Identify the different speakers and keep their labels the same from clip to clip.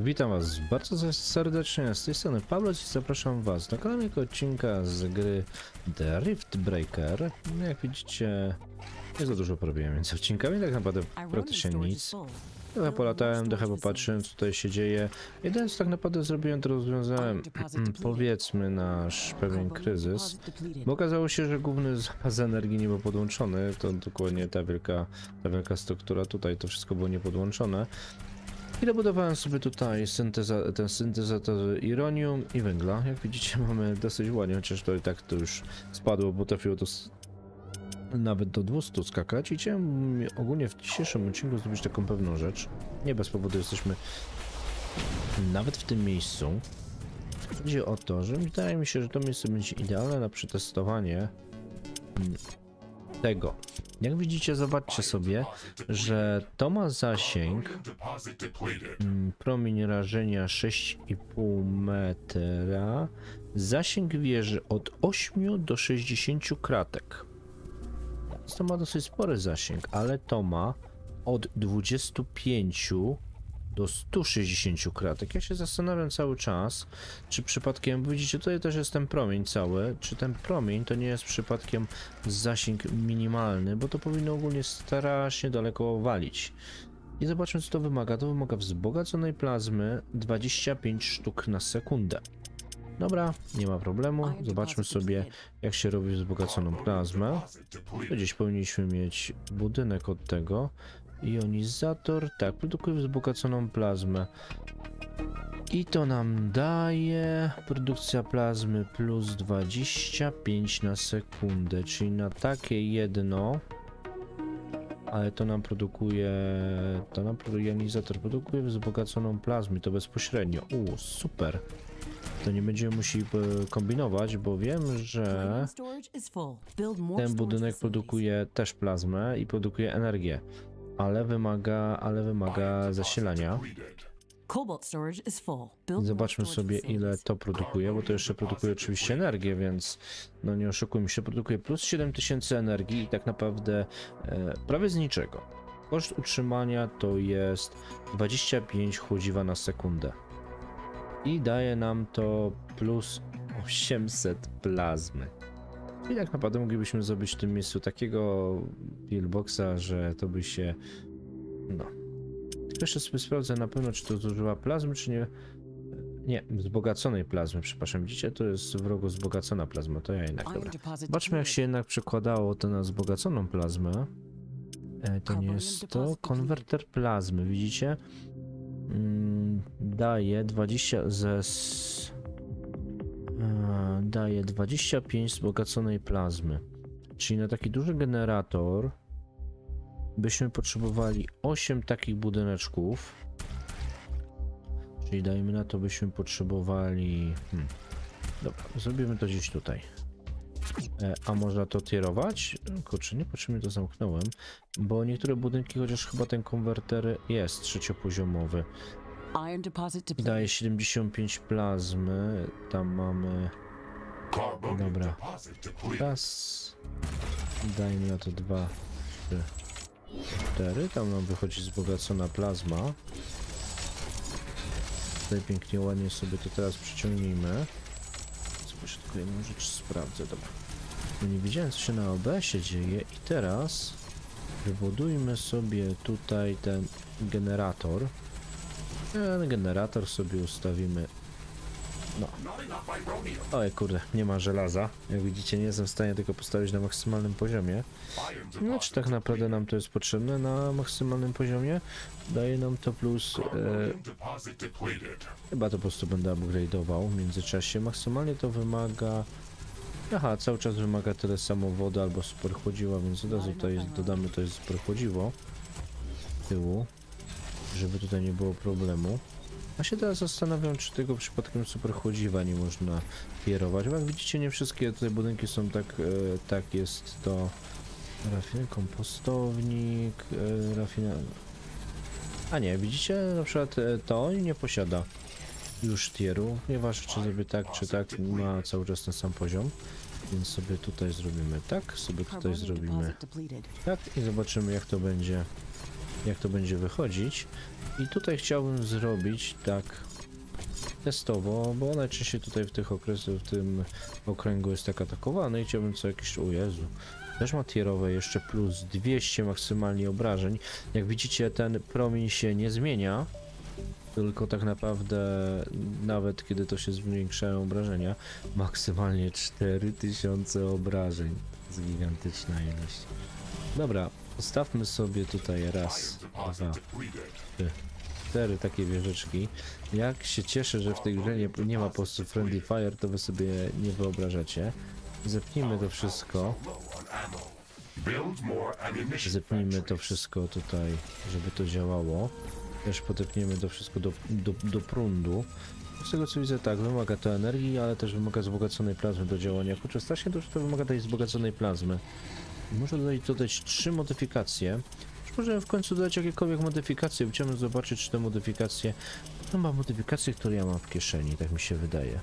Speaker 1: Witam Was bardzo serdecznie, z tej strony Pablo i zapraszam Was do kolejnego odcinka z gry The Rift Breaker. Jak widzicie, nie za dużo porobiłem między odcinkami, tak naprawdę praktycznie nic. Trochę polatałem, trochę popatrzyłem, co tutaj się dzieje. Jedyne co tak naprawdę zrobiłem, to rozwiązałem, powiedzmy, nasz pewien kryzys. Bo okazało się, że główny zapas energii nie był podłączony. To dokładnie ta wielka struktura tutaj, to wszystko było niepodłączone. I dobudowałem sobie tutaj ten syntezator ironium i węgla. Jak widzicie, mamy dosyć ładnie, chociaż to i tak to już spadło, bo trafiło to nawet do 200 skakać. I chciałem ogólnie w dzisiejszym odcinku zrobić taką pewną rzecz. Nie bez powodu jesteśmy nawet w tym miejscu. Chodzi o to, że wydaje mi się, że to miejsce będzie idealne na przetestowanie tego. Jak widzicie, zobaczcie sobie, że to ma zasięg promień rażenia 6,5 metra, zasięg wieży od 8 do 60 kratek. To ma dosyć spory zasięg, ale to ma od 25 do 160 kratek. Ja się zastanawiam cały czas, czy przypadkiem, widzicie, tutaj też jest ten promień cały, czy ten promień to nie jest przypadkiem zasięg minimalny, bo to powinno ogólnie strasznie daleko walić. I zobaczmy, co to wymaga. To wymaga wzbogaconej plazmy 25 sztuk na sekundę. Dobra, nie ma problemu. Zobaczmy sobie, jak się robi wzbogaconą plazmę. Gdzieś powinniśmy mieć budynek od tego. Jonizator, tak, produkuje wzbogaconą plazmę. I to nam daje produkcja plazmy plus 25 na sekundę, czyli na takie jedno. Ale to nam produkuje, jonizator produkuje wzbogaconą plazmę, to bezpośrednio. Super. To nie będziemy musieli kombinować, bo wiem, że ten budynek produkuje też plazmę i produkuje energię. Ale wymaga zasilania. Zobaczmy sobie, ile to produkuje, bo to jeszcze produkuje oczywiście energię, więc no nie oszukujmy się, produkuje plus 7000 energii i tak naprawdę prawie z niczego. Koszt utrzymania to jest 25 chłodziwa na sekundę. I daje nam to plus 800 plazmy. I tak naprawdę moglibyśmy zrobić w tym miejscu takiego pillboxa, że to by się... No. Tylko jeszcze sobie sprawdzę na pewno, czy to zużywa plazmy, czy nie. Nie, wzbogaconej plazmy, przepraszam. Widzicie, to jest wrogo wzbogacona plazma, to ja jednak, dobra. Zobaczmy, jak się jednak przekładało to na wzbogaconą plazmę. To nie jest to. Konwerter plazmy, widzicie? Daje 20 daje 25 wzbogaconej plazmy. Czyli na taki duży generator byśmy potrzebowali 8 takich budyneczków. Czyli dajmy na to, byśmy potrzebowali... Dobra, zrobimy to gdzieś tutaj. A można to tierować? Kurczę, niepotrzebnie to zamknąłem, bo niektóre budynki, chociaż chyba ten konwerter jest trzeciopoziomowy. Daje 75 plazmy, tam mamy... Dobra, raz, dajmy na to 2, 3, 4, tam nam wychodzi wzbogacona plazma. Tutaj pięknie, ładnie sobie to teraz przyciągnijmy. Zobaczę, tylko jedną rzecz sprawdzę, dobra. No nie wiedziałem, co się na OBS-ie dzieje i teraz wybudujmy sobie tutaj ten generator. Ten generator sobie ustawimy. No. Oj kurde, nie ma żelaza. Jak widzicie, nie jestem w stanie tego postawić na maksymalnym poziomie. No czy tak naprawdę nam to jest potrzebne na maksymalnym poziomie? Daje nam to plus... chyba to po prostu będę upgrade'ował w międzyczasie. Maksymalnie to wymaga... Aha, cały czas wymaga tyle samo wody albo superchłodziwa, więc od razu tutaj dodamy to jest superchłodziwo z tyłu, żeby tutaj nie było problemu. A się teraz zastanawiam, czy tego przypadkiem superchłodziwa nie można kierować, bo jak widzicie, nie wszystkie te budynki są tak jest to kompostownik, a nie, widzicie, na przykład to nie posiada już tieru, nieważne czy zrobię tak, czy tak, ma cały czas ten sam poziom, więc sobie tutaj zrobimy tak, sobie tutaj zrobimy tak i zobaczymy, jak to będzie jak to będzie wychodzić. I tutaj chciałbym zrobić tak testowo, bo najczęściej tutaj w tym okręgu jest tak atakowany i chciałbym co jakiś... O Jezu. Też ma tierowe jeszcze plus 200 maksymalnie obrażeń. Jak widzicie, ten promień się nie zmienia, tylko tak naprawdę nawet kiedy to się zwiększają obrażenia, maksymalnie 4000 obrażeń. To jest gigantyczna ilość. Dobra, postawmy sobie tutaj raz, dwa, trzy, 4 takie wieżyczki. Jak się cieszę, że w tej grze nie ma po prostu Friendly Fire, to wy sobie nie wyobrażacie. Zepnijmy to wszystko. Zepnijmy to wszystko tutaj, żeby to działało. Też podepniemy to wszystko do prądu. Z tego co widzę, tak, wymaga to energii, ale też wymaga wzbogaconej plazmy do działania. Kurczę, strasznie dużo to wymaga tej wzbogaconej plazmy. Muszę dodać 3 modyfikacje. Już możemy w końcu dodać jakiekolwiek modyfikacje. Chciałbym zobaczyć, czy te modyfikacje... To ma modyfikacje, które ja mam w kieszeni, tak mi się wydaje.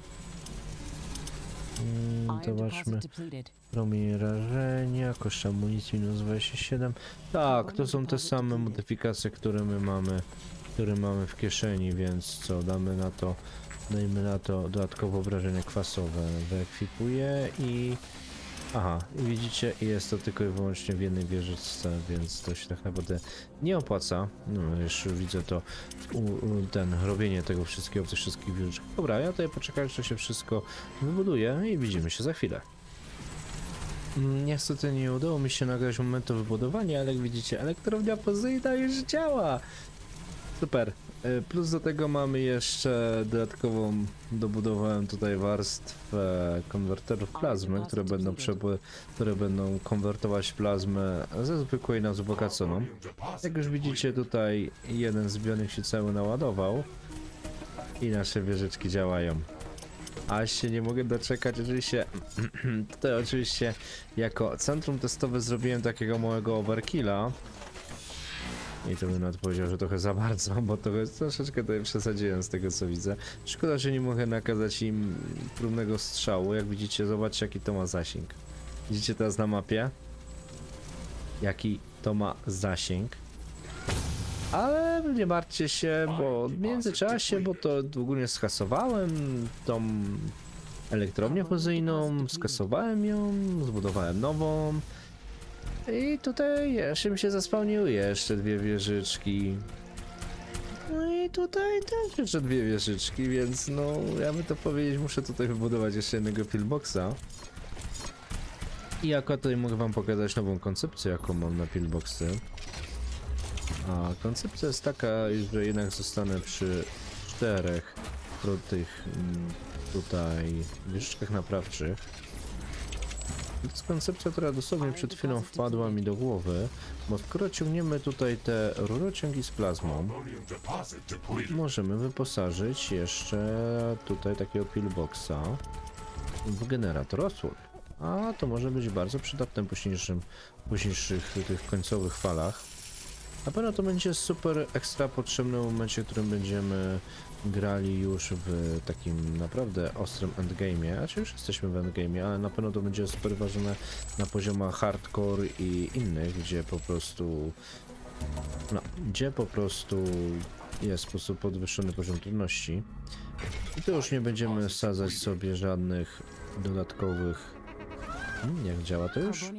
Speaker 1: Zobaczmy. Promień rażenia, koszt amunicji minus 27. Tak, to są te same modyfikacje, które mamy w kieszeni, więc co, dajmy na to dodatkowe obrażenia kwasowe. Wyekwipuję i... Aha, i widzicie, jest to tylko i wyłącznie w jednej wieżyczce, więc to się tak naprawdę nie opłaca. No, już widzę to, robienie tego wszystkiego w tych wszystkich wieżyczkach. Dobra, ja tutaj poczekam, że się wszystko wybuduje i widzimy się za chwilę. Niestety nie udało mi się nagrać momentu wybudowania, ale jak widzicie, elektrownia Poseida już działa! Super. Plus do tego mamy jeszcze dodatkową, dobudowałem tutaj warstwę konwerterów plazmy, które będą konwertować plazmę ze zwykłej na wzbogaconą. Jak już widzicie, tutaj jeden zbiornik się cały naładował i nasze wieżyczki działają. Aż się nie mogę doczekać, oczywiście. Tutaj oczywiście jako centrum testowe zrobiłem takiego małego overkilla. I to bym nawet powiedział, że trochę za bardzo, bo troszeczkę tutaj przesadziłem z tego co widzę. Szkoda, że nie mogę nakazać im próbnego strzału. Jak widzicie, zobaczcie jaki to ma zasięg. Widzicie teraz na mapie? Jaki to ma zasięg. Ale nie martwcie się, bo w międzyczasie, bo to ogólnie skasowałem tą elektrownię fuzyjną, skasowałem ją, zbudowałem nową. I tutaj jeszcze mi się zaspałniły jeszcze 2 wieżyczki. No i tutaj też jeszcze 2 wieżyczki, więc no, ja by to powiedzieć, muszę tutaj wybudować jeszcze jednego pillboxa. I akurat tutaj mogę wam pokazać nową koncepcję, jaką mam na pillboxy. A koncepcja jest taka, że jednak zostanę przy 4 tych tutaj wieżyczkach naprawczych. To jest koncepcja, która dosłownie przed chwilą wpadła mi do głowy, bo skoro ciągniemy tutaj te rurociągi z plazmą, możemy wyposażyć jeszcze tutaj takiego pillboxa w generator osłon. A to może być bardzo przydatne w późniejszych tych końcowych falach. Na pewno to będzie super ekstra potrzebne w momencie, w którym będziemy grali już w takim naprawdę ostrym endgame'ie, a czy już jesteśmy w endgame'ie, ale na pewno to będzie super ważne na poziomach hardcore i innych, gdzie po prostu jest w sposób podwyższony poziom trudności. I tu już nie będziemy sadzać sobie żadnych dodatkowych... jak działa to już?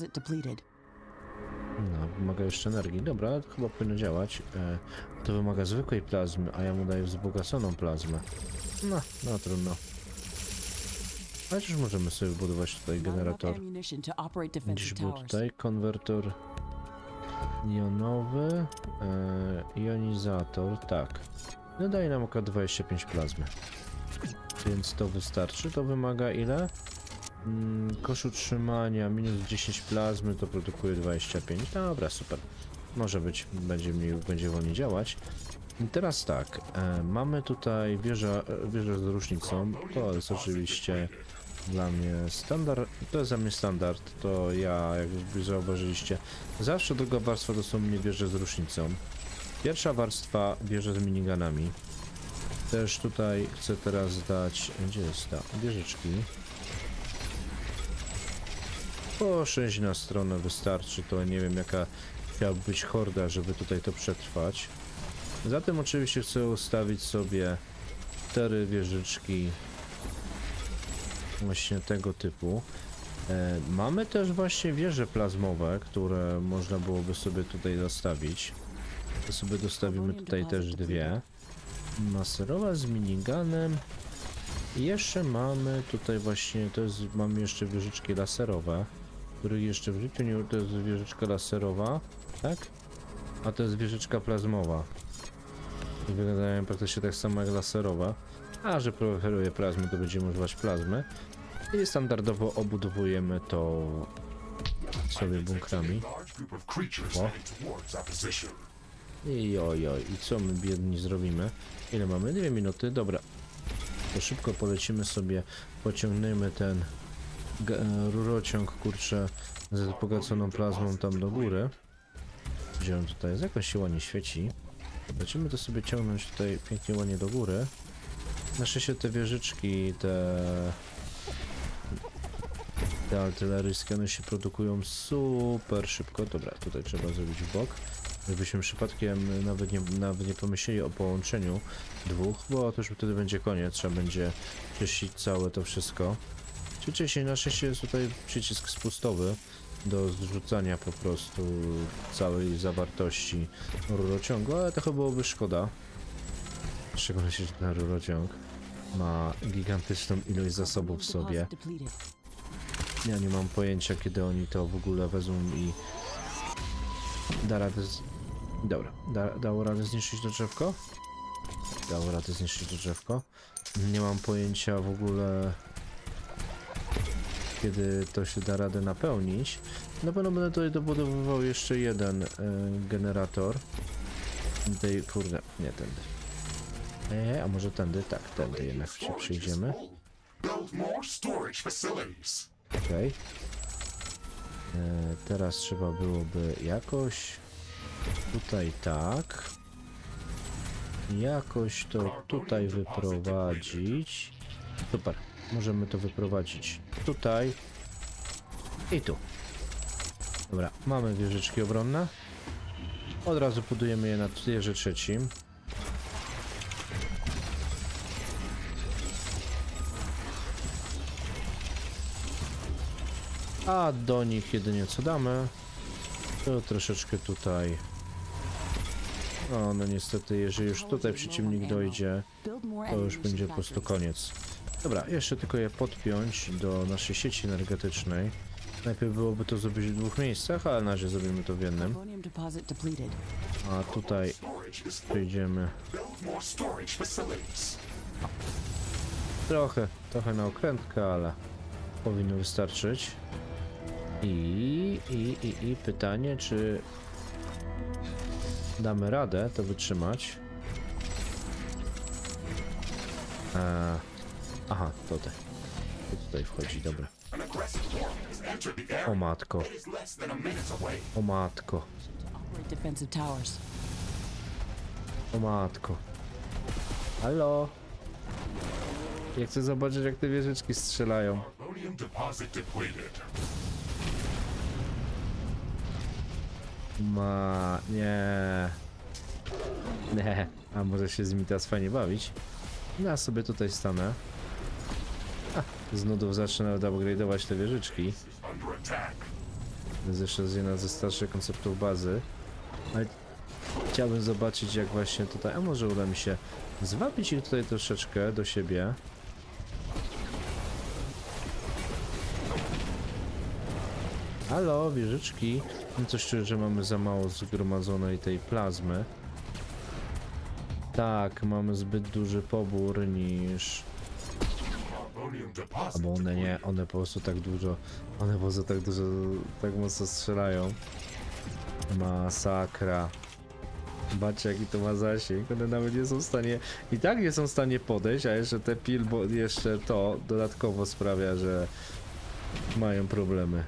Speaker 1: No, wymaga jeszcze energii. Dobra, to chyba powinno działać. To wymaga zwykłej plazmy, a ja mu daję wzbogaconą plazmę. No trudno. Chociaż możemy sobie wybudować tutaj generator. Gdzieś był tutaj konwertor jonowy, jonizator, tak. No daje nam około 25 plazmy. Więc to wystarczy. To wymaga ile? Kosz utrzymania minus 10 plazmy, to produkuje 25. Dobra, super. Może być, będzie wolniej działać. I teraz tak, mamy tutaj wieżę z różnicą. To jest oczywiście dla mnie standard. To jest dla mnie standard. To ja, jak zauważyliście, zawsze druga warstwa to są mnie wieże z różnicą. Pierwsza warstwa wieże z minigunami. Też tutaj chcę teraz dać, gdzie jest ta wieżyczki. Po 6 na stronę wystarczy, to nie wiem jaka Musiałaby być horda, żeby tutaj to przetrwać. Zatem oczywiście chcę ustawić sobie 4 wieżyczki właśnie tego typu. Mamy też właśnie wieże plazmowe, które można byłoby sobie tutaj dostawić. To sobie dostawimy tutaj też 2. Maserowa z miniganem. I jeszcze mamy tutaj właśnie, mamy jeszcze wieżyczki laserowe, których jeszcze w życiu nie, to jest wieżyczka laserowa, tak? A to jest wieżyczka plazmowa. I wyglądają praktycznie tak samo jak laserowa. A że preferuję plazmy, to będziemy używać plazmy. I standardowo obudowujemy to sobie bunkrami. O. I ojoj, i co my biedni zrobimy? Ile mamy? 2 minuty, dobra. To szybko polecimy sobie, pociągniemy ten rurociąg, kurczę, z wzbogaconą plazmą tam do góry. Gdzie on tutaj jest? Jakoś się ładnie świeci. Lecimy to sobie ciągnąć tutaj pięknie ładnie do góry. Na szczęście te wieżyczki, te artyleryjskie, one się produkują super szybko. Dobra, tutaj trzeba zrobić w bok. Żebyśmy przypadkiem nawet nie pomyśleli o połączeniu dwóch, bo to już wtedy będzie koniec, trzeba będzie czyścić całe to wszystko. Czyli na szczęście jest tutaj przycisk spustowy do zrzucania po prostu całej zawartości rurociągu, ale to chyba byłoby szkoda. W szczególności, że ten rurociąg ma gigantyczną ilość zasobów w sobie. Ja nie mam pojęcia, kiedy oni to w ogóle wezmą i da radę Dobra, dało radę zniszczyć to drzewko? Dało radę zniszczyć to drzewko. Nie mam pojęcia w ogóle, kiedy to się da radę napełnić. Na pewno będę tutaj dobudowywał jeszcze jeden generator. Tej, kurde, nie tędy. A może tędy? Tak, tędy jednak się przyjdziemy. Okej. Teraz trzeba byłoby jakoś tutaj tak. Jakoś to tutaj wyprowadzić. Super. Możemy to wyprowadzić tutaj i tu. Dobra, mamy wieżyczki obronne. Od razu budujemy je na tierze trzecim. A do nich jedynie co damy, to troszeczkę tutaj. No niestety, jeżeli już tutaj przeciwnik dojdzie, to już będzie po prostu koniec. Dobra, jeszcze tylko je podpiąć do naszej sieci energetycznej. Najpierw byłoby to zrobić w 2 miejscach, ale na razie zrobimy to w jednym. A tutaj przejdziemy. Trochę na okrętkę, ale powinno wystarczyć. I pytanie, czy damy radę to wytrzymać? Aha, tutaj wchodzi, dobra. O matko. O matko. O matko. Halo? Ja chcę zobaczyć, jak te wieżyczki strzelają. Nie. Nie. A może się z nimi teraz fajnie bawić? Ja sobie tutaj stanę. Z nudów zacznę nawet upgrade'ować te wieżyczki. To jest jeszcze jedna ze starszych konceptów bazy. Ale chciałbym zobaczyć, jak właśnie tutaj... A może uda mi się zwabić ich tutaj troszeczkę do siebie. Halo, wieżyczki. No coś czuję, że mamy za mało zgromadzonej tej plazmy. Tak, mamy zbyt duży pobór niż... Albo one nie, one po prostu tak dużo... One po prostu tak dużo, tak mocno strzelają. Masakra. Zobaczcie, jaki to ma zasięg. One nawet nie są w stanie... I tak nie są w stanie podejść, a jeszcze te bo jeszcze to dodatkowo sprawia, że... mają problemy.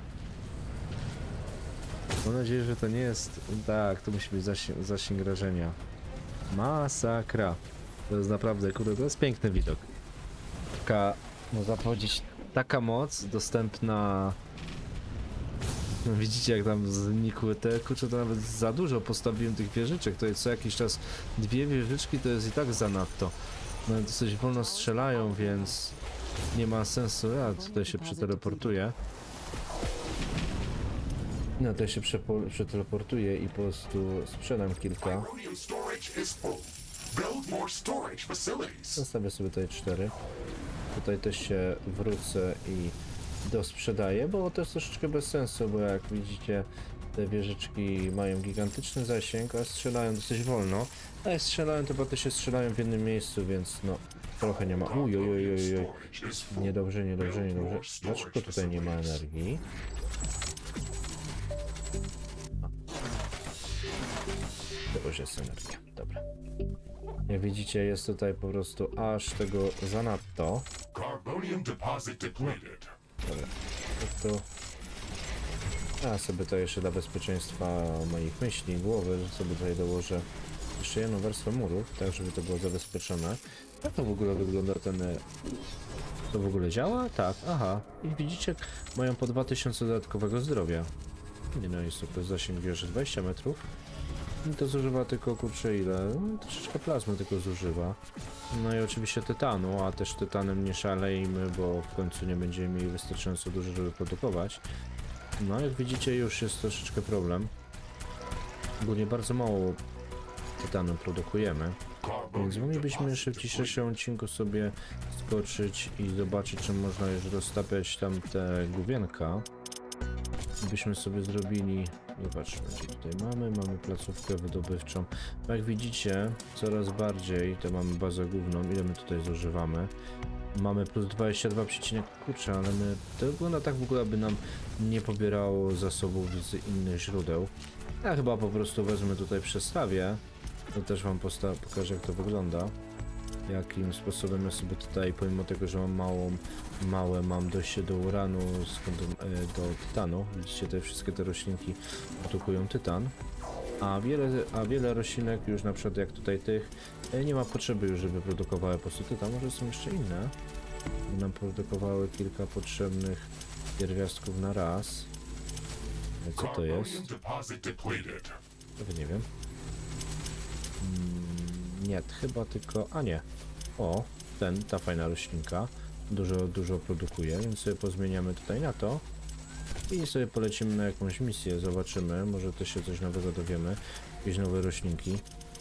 Speaker 1: Mam nadzieję, że to nie jest... Tak, to musi być zasięg rażenia. Masakra. To jest naprawdę, kurde, to jest piękny widok. Taka, można powiedzieć, taka moc dostępna No, widzicie jak tam znikły te, kurczę, to nawet za dużo postawiłem tych wieżyczek, to jest co jakiś czas 2 wieżyczki, to jest i tak zanadto. No dosyć wolno strzelają, więc nie ma sensu, ja tutaj się przeteleportuję. No to się przeteleportuję i po prostu sprzedam kilka. Zostawię sobie tutaj 4. Tutaj też się wrócę i dosprzedaję, bo to jest troszeczkę bez sensu, bo jak widzicie te wieżyczki mają gigantyczny zasięg, a strzelają dosyć wolno. A jak strzelają, to potem się strzelają w jednym miejscu, więc no trochę nie ma. Uj. Niedobrze. Dlaczego tutaj nie ma energii? To już jest energia, dobra. Jak widzicie, jest tutaj po prostu aż tego zanadto. Dobra, to ja sobie to jeszcze dla bezpieczeństwa moich myśli, głowy, że sobie tutaj dołożę jeszcze jedną warstwę murów, tak żeby to było zabezpieczone. Jak to w ogóle wygląda ten... To w ogóle działa? Tak, aha. I widzicie, mają po 2000 dodatkowego zdrowia. Nie no, jest super zasięg wieży 20 metrów. I to zużywa tylko, kurczę, ile? No, troszeczkę plazmy tylko zużywa. No i oczywiście tytanu, a też tytanem nie szalejmy, bo w końcu nie będziemy mieli wystarczająco dużo, żeby produkować. No jak widzicie, już jest troszeczkę problem. Ogólnie bardzo mało tytanu produkujemy. Więc moglibyśmy jeszcze w dzisiejszym odcinku sobie skoczyć i zobaczyć, czy można już roztapiać tam te główienka. Byśmy sobie zrobili... Zobaczmy, gdzie tutaj mamy placówkę wydobywczą. Jak widzicie, coraz bardziej, to mamy bazę główną, ile my tutaj zużywamy. Mamy plus 22, kurczę, ale my... To wygląda tak w ogóle, aby nam nie pobierało zasobów z innych źródeł. Ja chyba po prostu wezmę tutaj, przestawię. To też wam pokażę, jak to wygląda. Jakim sposobem ja sobie tutaj, pomimo tego, że mam mam dojście do uranu, do tytanu. Widzicie, te wszystkie te roślinki produkują tytan. A wiele roślinek już, na przykład jak tutaj tych, nie ma potrzeby już, żeby produkowały po prostu tytan. Może są jeszcze inne. Nam produkowały kilka potrzebnych pierwiastków na raz. Co to jest? Nie wiem. Nie, chyba tylko... A nie. O, ta fajna roślinka. Dużo produkuje, więc sobie pozmieniamy tutaj na to. I sobie polecimy na jakąś misję, zobaczymy. Może też się coś nowego dowiemy. Jakieś nowe roślinki.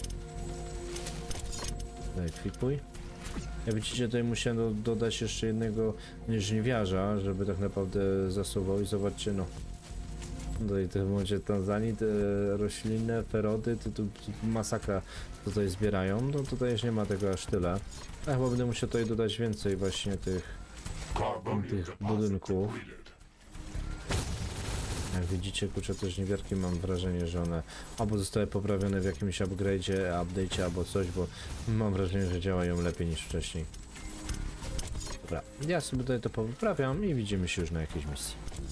Speaker 1: Zaekwipuj. Jak widzicie, tutaj musiałem dodać jeszcze jednego żniwiarza, żeby tak naprawdę zasuwał. I zobaczcie, no. Tutaj w tym momencie Tanzanii te roślinne ferody, to masakra tutaj zbierają, no tutaj już nie ma tego aż tyle. A chyba będę musiał tutaj dodać więcej właśnie tych budynków. Jak widzicie, kurczę, te żniwiarki, mam wrażenie, że one albo zostały poprawione w jakimś update'cie albo coś, bo mam wrażenie, że działają lepiej niż wcześniej. Dobra, ja sobie tutaj to poprawiam i widzimy się już na jakiejś misji.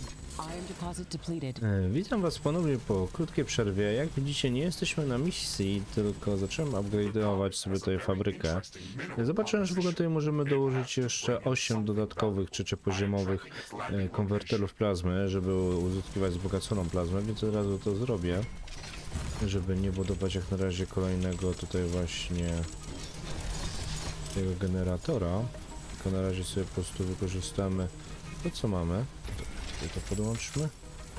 Speaker 1: Witam was ponownie po krótkiej przerwie. Jak widzicie, nie jesteśmy na misji, tylko zacząłem upgrade'ować sobie tutaj fabrykę. Zobaczyłem, że w ogóle tutaj możemy dołożyć jeszcze 8 dodatkowych trzeciopoziomowych konwerterów plazmy, żeby uzyskiwać wzbogaconą plazmę, więc od razu to zrobię, żeby nie budować jak na razie kolejnego tutaj właśnie tego generatora. Tylko na razie sobie po prostu wykorzystamy to, co mamy. I to podłączmy.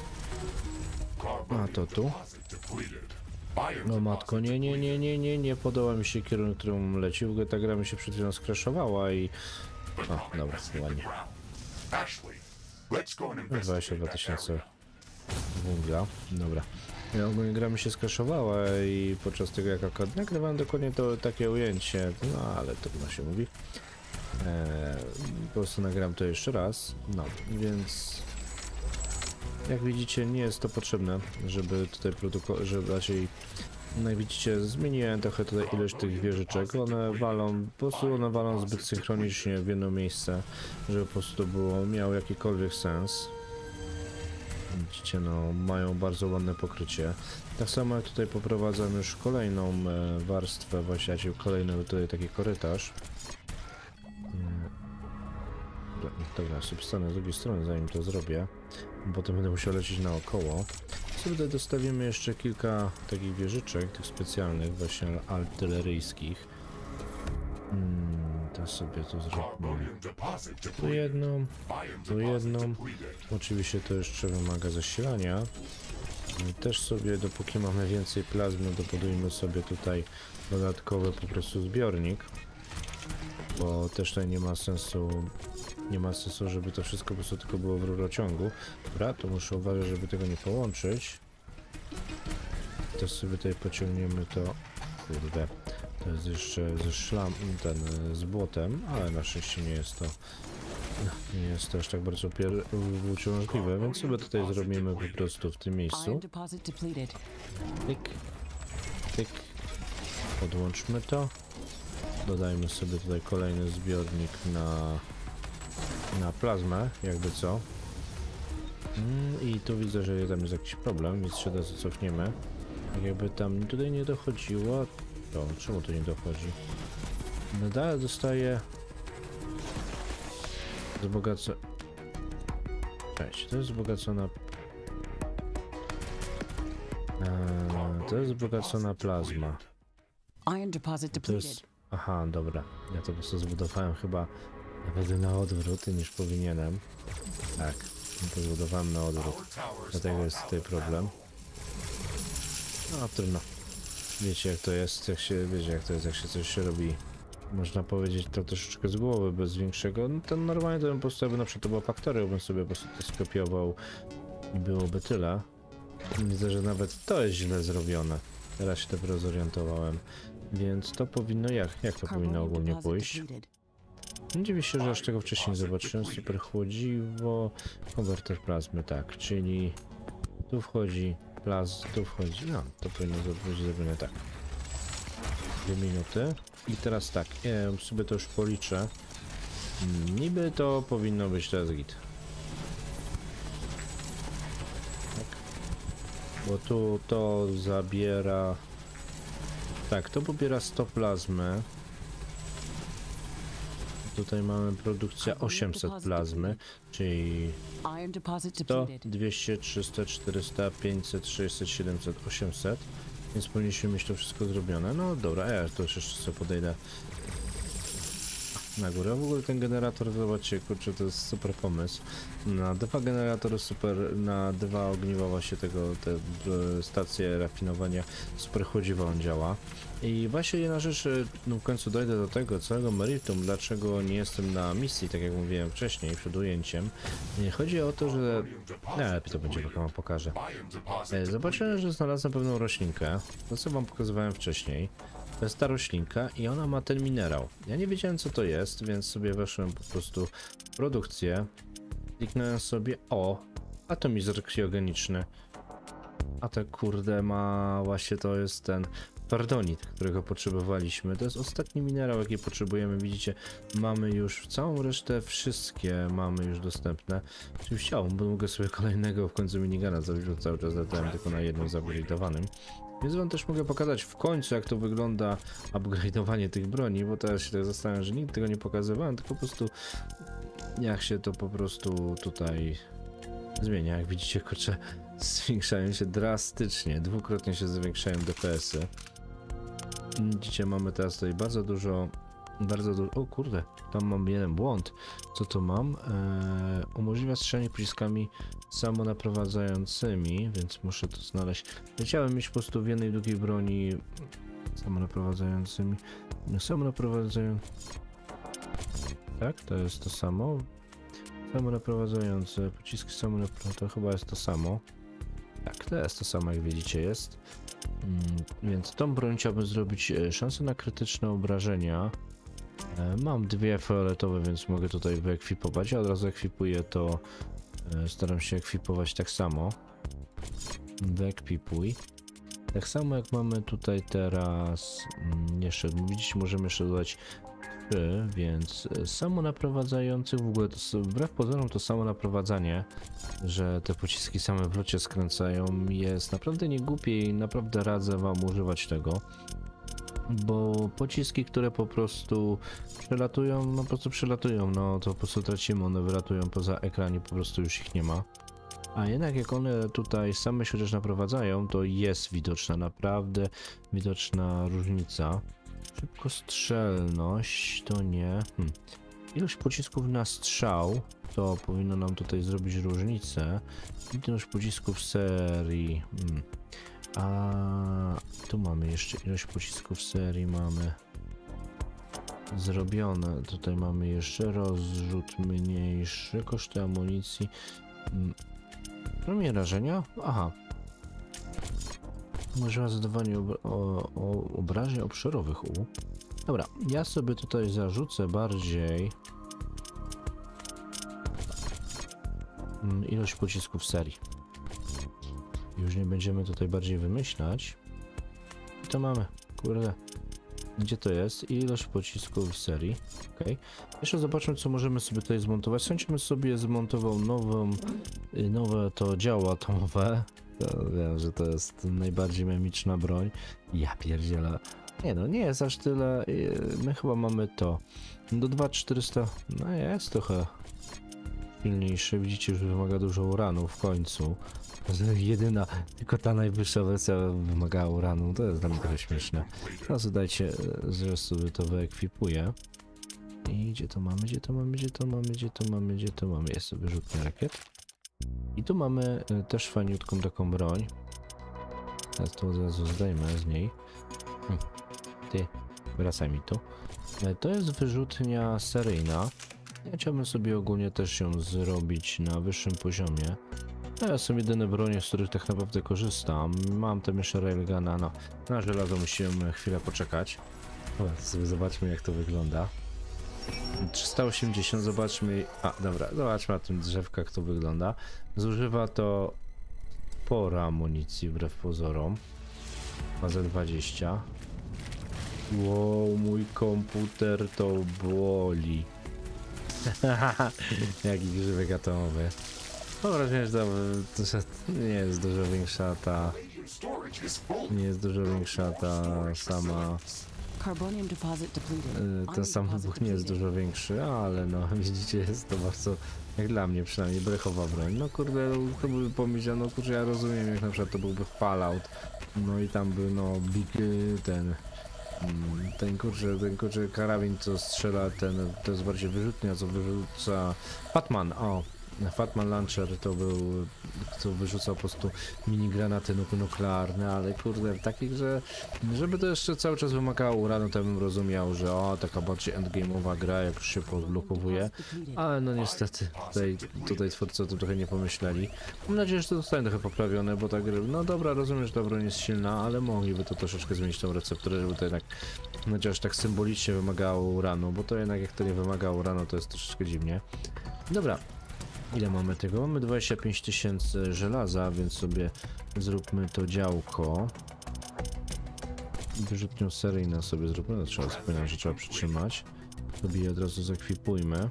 Speaker 1: A to tu. No matko, nie podoba mi się kierunek, którym leci. W ogóle ta gra mi się przed chwilą skraszowała i... O, dobra, ładnie. 22 000 węgla, dobra. Ja ogólnie gra mi się skraszowała i podczas tego, jak akurat nagrywałem dokładnie to takie ujęcie, no ale trudno się mówi. Po prostu nagram to jeszcze raz, no, więc... Jak widzicie, nie jest to potrzebne, żeby tutaj produkować, żeby raczej, no jak widzicie, zmieniłem trochę tutaj ilość tych wieżyczek, one walą zbyt synchronicznie w jedno miejsce, żeby po prostu miało jakikolwiek sens. Widzicie, no, mają bardzo ładne pokrycie. Tak samo jak tutaj poprowadzam już kolejną warstwę, właściwie kolejny tutaj taki korytarz. Dobra, sobie stanę z drugiej strony, zanim to zrobię. Potem będę musiał lecieć naokoło. Sobie tutaj dostawimy jeszcze kilka takich wieżyczek, tych specjalnych, właśnie artyleryjskich. To sobie to zrobimy. Tu jedną. Oczywiście to jeszcze wymaga zasilania. Też sobie, dopóki mamy więcej plazmy, dobudujmy sobie tutaj dodatkowy po prostu zbiornik. Bo też tutaj nie ma sensu, żeby to wszystko po prostu tylko było w rurociągu. Dobra, to muszę uważać, żeby tego nie połączyć. Też sobie tutaj pociągniemy to. Kurde, to jest jeszcze ze z błotem, ale na szczęście nie jest to aż tak bardzo uciążliwe, więc sobie tutaj zrobimy po prostu w tym miejscu. Tyk, tyk. Podłączmy to. Dodajmy sobie tutaj kolejny zbiornik na plazmę, jakby co. I tu widzę, że tam jest jakiś problem, więc się cofniemy. Tak jakby tam tutaj nie dochodziło, to czemu to nie dochodzi? Nadal dostaje wzbogacone. Cześć, to jest wzbogacona. To jest wzbogacona plazma. To jest. Aha, dobra. Ja to po prostu zbudowałem chyba nawet na odwrót niż powinienem. Tak, to zbudowałem na odwrót. Dlatego jest tutaj problem. No trudno. Wiecie jak to jest, jak się coś robi. Można powiedzieć to troszeczkę z głowy, bez większego. No to normalnie to bym po prostu, jakby na przykład to była faktoria, bym sobie po prostu to skopiował i byłoby tyle. Widzę, że nawet to jest źle zrobione. Teraz się dopiero zorientowałem. Więc to powinno, jak to powinno ogólnie pójść? Dziwię się, że aż tego wcześniej nie zobaczyłem. Super chłodziwo. Konwerter plazmy, tak, czyli tu wchodzi tu wchodzi, no to powinno być zrobione tak. 2 minuty. I teraz tak, ja sobie to już policzę. Niby to powinno być teraz git. Tak. Bo tu to zabiera. Tak, to pobiera 100 plazmy. Tutaj mamy produkcja 800 plazmy, czyli 100, 200, 300, 400, 500, 600, 700, 800. Więc powinniśmy mieć to wszystko zrobione. No dobra, ja to jeszcze sobie podejdę na górę. W ogóle ten generator, zobaczcie, kurczę, to jest super pomysł. Na 2 generatory super, na 2 ogniwa właśnie te stacje rafinowania super chłodziwo on działa. I właśnie jedna rzecz, no w końcu dojdę do tego całego meritum, dlaczego nie jestem na misji, tak jak mówiłem wcześniej, przed ujęciem. Chodzi o to, że... lepiej to będzie, poka wam pokażę. Zobaczyłem, że znalazłem pewną roślinkę, to co wam pokazywałem wcześniej. To jest ta roślinka i ona ma ten minerał. Ja nie wiedziałem co to jest, więc sobie weszłem po prostu w produkcję. Kliknąłem sobie, atomizor kriogeniczny. A to kurde ma, właśnie to jest ten pardonit, którego potrzebowaliśmy. To jest ostatni minerał, jaki potrzebujemy. Widzicie, mamy już całą resztę, wszystkie mamy już dostępne. Oczywiście bo mogę sobie kolejnego w końcu minigana zrobić, bo cały czas latałem tylko na jednym zupgrade'owanym. Więc wam też mogę pokazać w końcu, jak to wygląda upgrade'owanie tych broni, bo teraz się tak zastanawiam, że nigdy tego nie pokazywałem, tylko po prostu jak się to po prostu tutaj zmienia. Jak widzicie, kurczę, zwiększają się drastycznie, dwukrotnie się zwiększają DPS-y. Widzicie, mamy teraz tutaj bardzo dużo, o kurde, tam mam jeden błąd. Co to mam? Umożliwia strzelanie pociskami samonaprowadzającymi, więc muszę to znaleźć. Chciałem mieć po prostu w jednej długiej broni samonaprowadzającymi. Tak, to jest to samo. Samonaprowadzające, pociski samonaprowadzające, to chyba jest to samo. Tak, to jest to samo, jak widzicie, jest. Więc tą broń chciałbym zrobić szansę na krytyczne obrażenia. Mam 2 fioletowe, więc mogę tutaj wyekwipować. Ja od razu ekwipuję to. Staram się ekwipować tak samo. Wyekwipuj. Tak samo jak mamy tutaj teraz. Jeszcze, widzicie, możemy jeszcze dodać 3, więc samonaprowadzających, w ogóle to, wbrew pozorom to samonaprowadzanie, że te pociski same w locie skręcają, jest naprawdę nie głupie i naprawdę radzę wam używać tego. Bo pociski, które po prostu przelatują, no po prostu przelatują, no to po prostu tracimy, one wylatują poza ekranie, po prostu już ich nie ma. A jednak jak one tutaj same się chociaż naprowadzają, to jest widoczna, naprawdę widoczna różnica. Szybkostrzelność to nie. Ilość pocisków na strzał to powinno nam tutaj zrobić różnicę. Ilość pocisków serii. A tu mamy jeszcze ilość pocisków serii mamy zrobione. Tutaj mamy jeszcze rozrzut mniejszy, koszty amunicji. Promień rażenia? Aha. Możliwe zadawanie obrażeń obszarowych. Dobra, ja sobie tutaj zarzucę bardziej ilość pocisków serii. Już nie będziemy tutaj bardziej wymyślać. I to mamy. Kurde. Gdzie to jest? Ilość pocisków w serii. Ok. Jeszcze zobaczmy, co możemy sobie tutaj zmontować. Sądzimy sobie zmontował nowe to działo atomowe. To wiem, że to jest najbardziej memiczna broń. Ja pierdzielę. Nie no, nie jest aż tyle. My chyba mamy to. Do 2400. No jest trochę silniejszy. Widzicie, że wymaga dużo uranu w końcu. Jedyna, tylko ta najwyższa wersja wymagała uranu. To jest dla mnie trochę śmieszne. No zadajcie, że sobie to wyekwipuję. I gdzie to mamy, gdzie to mamy, gdzie to mamy, gdzie to mamy, gdzie to mamy. Jest sobie rzutnia rakiet. I tu mamy też fajniutką taką broń. Teraz to od razu zdejmę z niej. Ty, wracaj mi tu. To jest wyrzutnia seryjna. Ja chciałbym sobie ogólnie też ją zrobić na wyższym poziomie. To są jedyne bronie, z których tak naprawdę korzystam. Mam tam jeszcze railguna, no na żelazo musimy chwilę poczekać. Dobra, sobie zobaczmy, jak to wygląda. 380, zobaczmy. A, dobra, zobaczmy na tym drzewkach, jak to wygląda. Zużywa to sporo amunicji, wbrew pozorom. Bazę 20. Wow, mój komputer to boli. Jaki grzybek atomowy. Mam wrażenie, że nie jest dużo większa ta... Nie jest dużo większa ta sama... Ten sam wybuch nie jest dużo większy, ale no widzicie, jest to bardzo, jak dla mnie przynajmniej, brechowa broń. No kurde, to by pomyślał, no kurczę, ja rozumiem, jak na przykład to byłby Fallout, no i tam by no big ten kurczę karabin, co strzela, to jest bardziej wyrzutnia, co wyrzuca Fatman, o. Fatman Launcher to był, co wyrzucał po prostu mini granaty nuklearne, ale kurde, takich, że żeby to jeszcze cały czas wymagało uranu, to bym rozumiał, że o, taka bardziej endgame'owa gra, jak już się podblokowuje, ale no niestety tutaj twórcy o tym trochę nie pomyśleli. Mam nadzieję, że to zostanie trochę poprawione, bo ta gra, no dobra, rozumiem, że ta broń jest silna, ale mogliby to troszeczkę zmienić tą recepturę, żeby to jednak chociaż tak symbolicznie wymagało uranu, bo to jednak jak to nie wymaga uranu, to jest troszeczkę dziwnie. Dobra. Ile mamy tego? Mamy 25 000 żelaza, więc sobie zróbmy to działko. Wyrzutnią seryjną sobie zróbmy, no trzeba wspomnieć, że trzeba przytrzymać. Sobie je od razu zakwipujmy.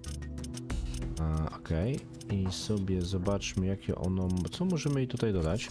Speaker 1: Okej. I sobie zobaczmy, jakie ono... Co możemy jej tutaj dodać?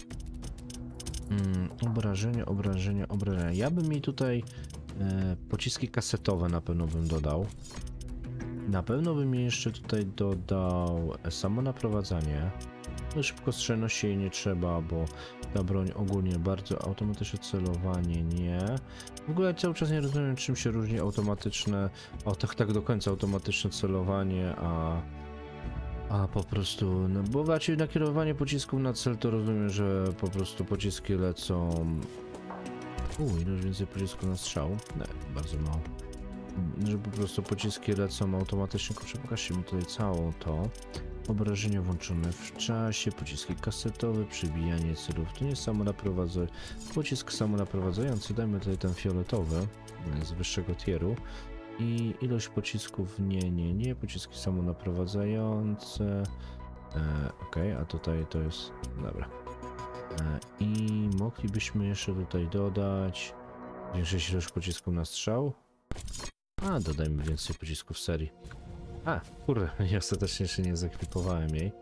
Speaker 1: Obrażenia. Ja bym jej tutaj pociski kasetowe na pewno bym dodał. Na pewno bym jeszcze tutaj dodał samo naprowadzanie. No szybkostrzelności jej nie trzeba, bo ta broń ogólnie bardzo automatyczne celowanie nie. W ogóle cały czas nie rozumiem, czym się różni automatyczne, tak do końca automatyczne celowanie, a po prostu, no bo raczej nakierowanie pocisków na cel to rozumiem, że po prostu pociski lecą... ilość więcej pocisków na strzał. Nie, bardzo mało. Że po prostu pociski lecą automatycznie. Kurczę, pokażcie mi tutaj całą to. Obrażenia włączone w czasie, pociski kasetowe, przybijanie celów. To nie samonaprowadzający. Pocisk samonaprowadzający, dajmy tutaj ten fioletowy z wyższego tieru. I ilość pocisków nie. Pociski samonaprowadzające. Okej, a tutaj to jest... Dobra. I moglibyśmy jeszcze tutaj dodać większość ilość pocisków na strzał. Dodajmy więcej pocisków serii. Kurde, ja ostatecznie jeszcze nie zakwipowałem jej.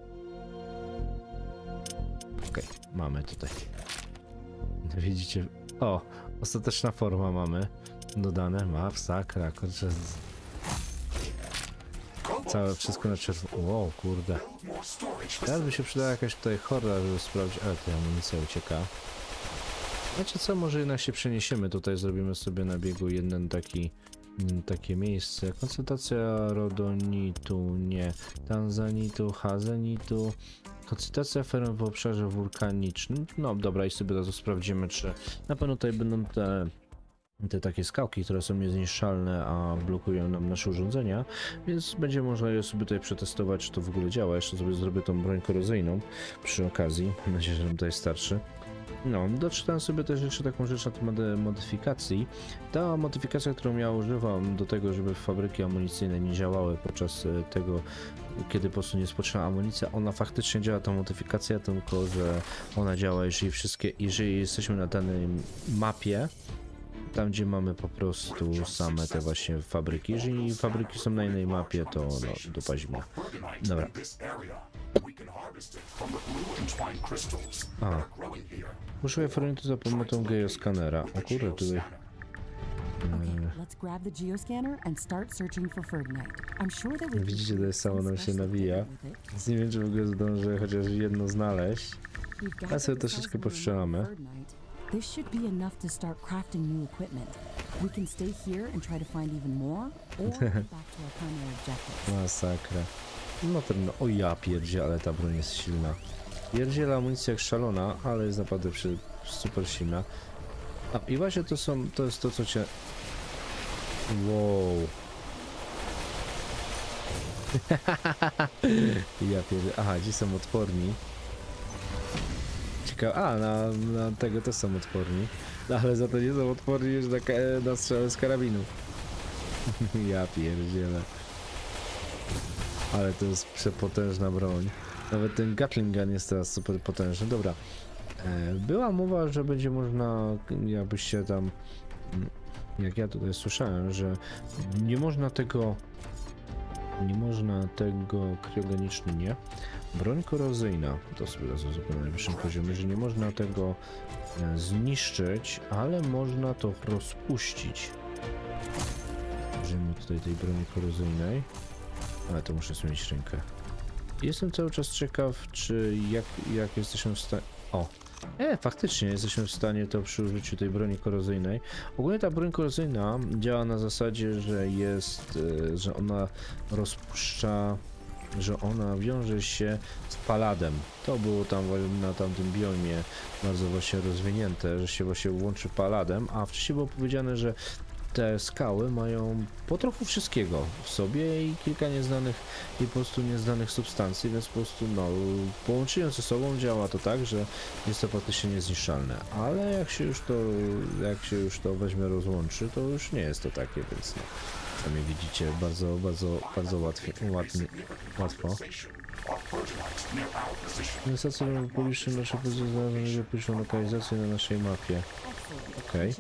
Speaker 1: Okej, mamy tutaj. Widzicie? Ostateczna forma mamy dodane. Masakra, kurczę. Całe wszystko na czerwono. Wow, kurde. Teraz by się przydała jakaś tutaj horda, żeby sprawdzić. Ale tutaj amunicja ucieka. Wiecie co, może jednak się przeniesiemy. Tutaj zrobimy sobie na biegu jeden takie miejsce. Koncentracja rodonitu, nie. Tanzanitu, hazenitu. Koncentracja ferm w obszarze wulkanicznym. No dobra, i sobie teraz sprawdzimy, czy na pewno tutaj będą te takie skałki, które są niezniszczalne, a blokują nam nasze urządzenia, więc będzie można je sobie tutaj przetestować, czy to w ogóle działa. Jeszcze sobie zrobię tą broń korozyjną przy okazji. Mam nadzieję, że nam tutaj starczy. No, doczytałem sobie też jeszcze taką rzecz na temat modyfikacji. Ta modyfikacja, którą ja używam do tego, żeby fabryki amunicyjne nie działały podczas tego, kiedy po prostu nie spoczywa amunicja, ona faktycznie działa, ta modyfikacja, tylko że ona działa, jeżeli jesteśmy na danej mapie, tam gdzie mamy po prostu same te właśnie fabryki. Jeżeli fabryki są na innej mapie, to no, dupa zimna. Dobra. A. Użyję frontu za pomocą geoskanera. O kurde, tutaj... Widzicie, to jest samo nam się nawija. Więc nie wiem, czy w ogóle zdążę chociaż jedno znaleźć. A sobie troszeczkę postrzelamy.
Speaker 2: This should be enough to start crafting new equipment. We can stay here and try to find even more, or get back to our primary objectives.
Speaker 1: Masakra. No to no, o ja pierdzie, ale ta broń jest silna. Pierdziela amunicja jak szalona, ale jest naprawdę super silna. A i właśnie to jest to, co cię... Wow. Ja pierdzie... Aha, gdzie są odporni? A, na tego też są odporni. No, ale za to nie są odporni już na strzały z karabinów. Ja pierdzielę. Ale to jest przepotężna broń. Nawet ten Gatling Gun jest teraz super potężny. Dobra. Była mowa, że będzie można, jakbyście tam... Jak ja tutaj słyszałem, że nie można tego kriogenicznie, nie? Broń korozyjna, to sobie raz zrobię na najwyższym poziomie, że nie można tego zniszczyć, ale można to rozpuścić. Użyjmy tutaj tej broni korozyjnej, ale to muszę zmienić rękę. Jestem cały czas ciekaw, czy jak jesteśmy w stanie... O! Faktycznie jesteśmy w stanie to przy użyciu tej broni korozyjnej. Ogólnie ta broń korozyjna działa na zasadzie, że ona rozpuszcza, że ona wiąże się z paladem. To było tam na tamtym biomie bardzo właśnie rozwinięte, że się właśnie łączy paladem, a wcześniej było powiedziane, że te skały mają po trochu wszystkiego w sobie i kilka nieznanych i po prostu nieznanych substancji, więc po prostu no, połączenie ze sobą działa to tak, że jest to praktycznie niezniszczalne, ale jak się już to weźmie rozłączy, to już nie jest to takie, więc no, sami widzicie, bardzo łatwo. Stacja publiczna naszej pozycji znalazła publiczną lokalizację na naszej mapie. Okej.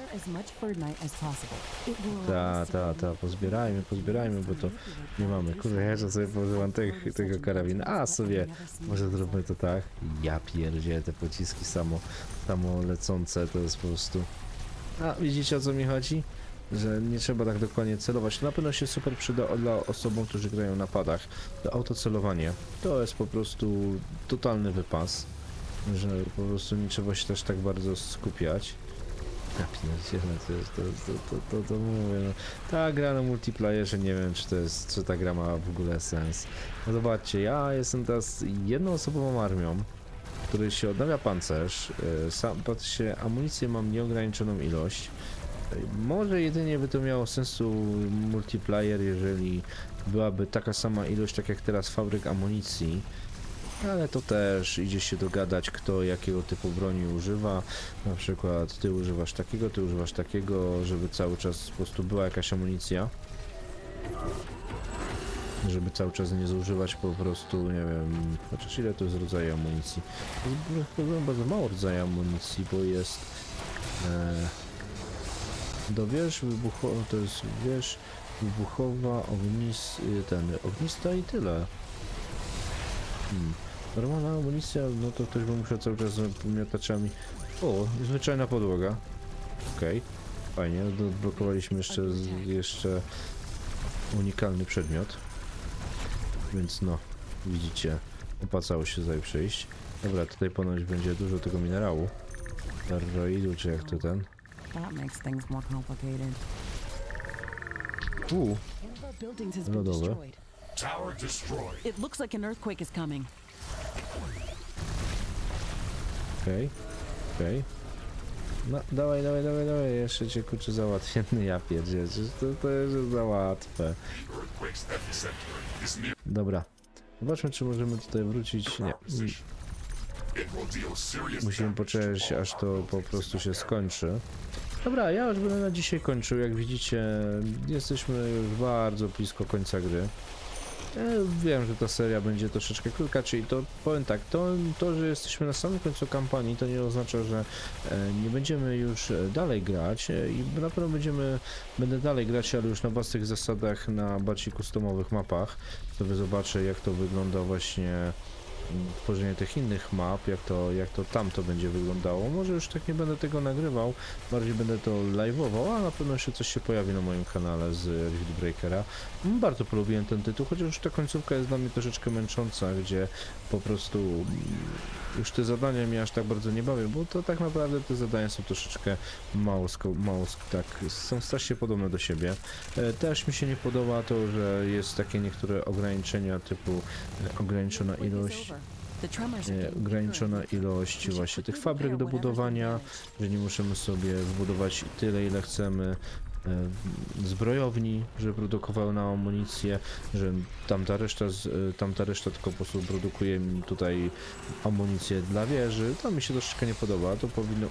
Speaker 1: Pozbierajmy, bo to nie mamy. Kurde, ja sobie położyłam tego karabina. A sobie, może zróbmy to tak. Ja pierdzie, te pociski samo lecące, to jest po prostu... A, widzicie, o co mi chodzi? Że nie trzeba tak dokładnie celować. To na pewno się super przyda dla osobom, którzy grają na padach. To autocelowanie to jest po prostu totalny wypas, że po prostu nie trzeba się też tak bardzo skupiać. Ja pierdzielę, to mówię, no. Ta gra na multiplayerze, nie wiem, czy ta gra ma w ogóle sens. No zobaczcie, ja jestem teraz jednoosobową armią, której się odnawia pancerz, patrzcie, amunicję mam nieograniczoną ilość. Może jedynie by to miało sensu multiplayer, jeżeli byłaby taka sama ilość, tak jak teraz fabryk amunicji, ale to też idzie się dogadać, kto jakiego typu broni używa. Na przykład ty używasz takiego, żeby cały czas po prostu była jakaś amunicja, żeby cały czas nie zużywać po prostu, nie wiem, chociaż ile to jest rodzaju amunicji. To jest bardzo mało rodzaju amunicji, bo jest do wież wybuchowa, to jest wież wybuchowa, ognista i tyle. Normalna amunicja, no to ktoś by musiał cały czas z miotaczami. O, zwyczajna podłoga. Okej. Fajnie, odblokowaliśmy jeszcze unikalny przedmiot. Więc no, widzicie, opłacało się tutaj przejść. Dobra, tutaj ponoć będzie dużo tego minerału. Darroidu, czy jak to ten?
Speaker 2: That makes things more complicated.
Speaker 3: One of our buildings has been
Speaker 1: Lodowe.
Speaker 3: destroyed.
Speaker 4: Tower destroyed.
Speaker 3: It looks like an earthquake is coming.
Speaker 1: Okej. No, dawaj, jeszcze cię kurczę załatwię. Ja pierdzielę, to jest za łatwe.
Speaker 4: Earthquake's epicenter is near.
Speaker 1: Dobra. Zobaczmy, czy możemy tutaj wrócić. Nie.
Speaker 4: It will deal serious
Speaker 1: Musimy
Speaker 4: damage
Speaker 1: poczekać,
Speaker 4: to all
Speaker 1: aż to po prostu się skończy. Dobra, ja już będę na dzisiaj kończył. Jak widzicie, jesteśmy już bardzo blisko końca gry. Ja wiem, że ta seria będzie troszeczkę krótka, czyli to powiem tak, to, że jesteśmy na samym końcu kampanii, to nie oznacza, że nie będziemy już dalej grać i na pewno będę dalej grać, ale już na własnych zasadach, na bardziej customowych mapach. Sobie zobaczę, jak to wygląda właśnie tworzenie tych innych map, jak to tamto będzie wyglądało. Może już tak nie będę tego nagrywał, bardziej będę to live'ował, a na pewno jeszcze coś się pojawi na moim kanale z Rift Breakera. Bardzo polubiłem ten tytuł, chociaż już ta końcówka jest dla mnie troszeczkę męcząca, gdzie po prostu już te zadania mnie aż tak bardzo nie bawią, bo to tak naprawdę te zadania są troszeczkę tak, są strasznie podobne do siebie. Też mi się nie podoba to, że jest takie niektóre ograniczenia typu ograniczona ilość właśnie tych fabryk do budowania, że nie możemy sobie wbudować tyle, ile chcemy zbrojowni, żeby produkowały nam amunicję, że tamta reszta tylko po prostu produkuje mi tutaj amunicję dla wieży. To mi się troszeczkę nie podoba, to powinno...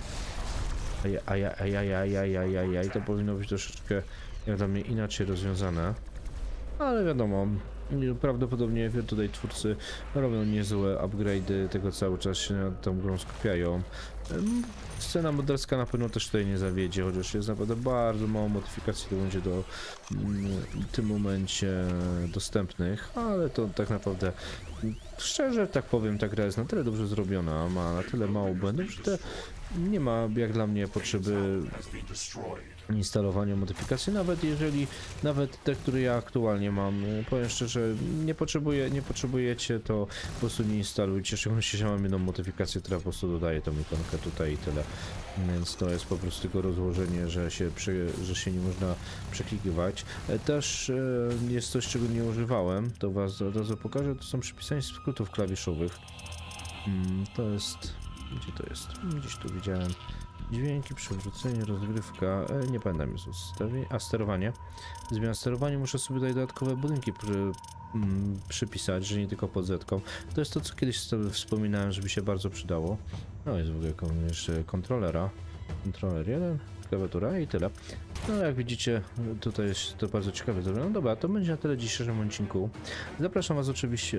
Speaker 1: to powinno być troszeczkę, jak dla mnie, inaczej rozwiązane. Ale wiadomo, prawdopodobnie tutaj twórcy robią niezłe upgrade'y, tego cały czas się nad tą grą skupiają. Scena modelska na pewno też tutaj nie zawiedzie, chociaż jest naprawdę bardzo mało modyfikacji, to będzie w tym momencie dostępnych, ale to tak naprawdę, szczerze tak powiem, ta gra jest na tyle dobrze zrobiona, ma na tyle mało błędów, że nie ma jak dla mnie potrzeby
Speaker 4: has been destroyed.
Speaker 1: instalowania modyfikacji, nawet te, które ja aktualnie mam. Powiem szczerze, nie potrzebujecie, to po prostu nie instalujcie, w szczególności, że mam jedną modyfikację, która po prostu dodaje tą ikonkę tutaj i tyle. Więc to jest po prostu tylko rozłożenie, że się nie można przeklikiwać. Też jest coś, czego nie używałem, to was od razu pokażę, to są przypisania skrótów klawiszowych. To jest... Gdzie to jest? Gdzieś tu widziałem. Dźwięki, przywrócenie, rozgrywka, nie pamiętam już sterowanie. Zmiana sterowania, muszę sobie tutaj dodatkowe budynki przypisać, że nie tylko pod zetką. To jest to, co kiedyś sobie wspominałem, żeby się bardzo przydało. No jest w ogóle jeszcze kontroler 1, klawiatura i tyle. No jak widzicie, tutaj jest to bardzo ciekawe zrobione. No dobra, to będzie na tyle w dzisiejszym odcinku. Zapraszam was oczywiście...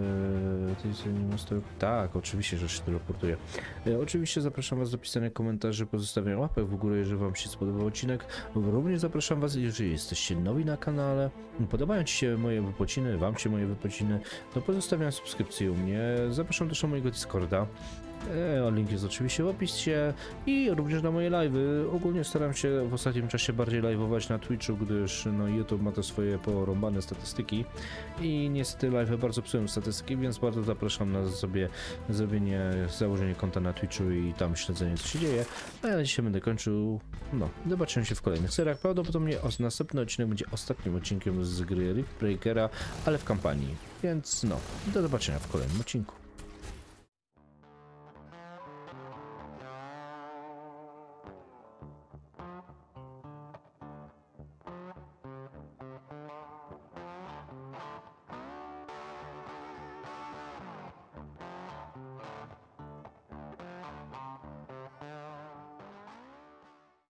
Speaker 1: Tak, oczywiście, że się teleportuję. Oczywiście zapraszam was do pisania komentarzy, pozostawienia łapek w górę, jeżeli wam się spodobał odcinek. Również zapraszam was, jeżeli jesteście nowi na kanale, podobają ci się moje wypociny, wam się moje wypociny, to pozostawiam subskrypcję u mnie. Zapraszam też na mojego Discorda. Link jest oczywiście w opisie i również na moje live'y. Ogólnie staram się w ostatnim czasie bardziej live'ować na Twitchu, gdyż no, YouTube ma te swoje porąbane statystyki i niestety live'y bardzo psują statystyki, więc bardzo zapraszam na założenie konta na Twitchu i tam śledzenie, co się dzieje. A ja na dzisiaj będę kończył. No, zobaczymy się w kolejnych seriach. Prawdopodobnie następny odcinek będzie ostatnim odcinkiem z gry Rift Breakera, ale w kampanii. Więc no, do zobaczenia w kolejnym odcinku.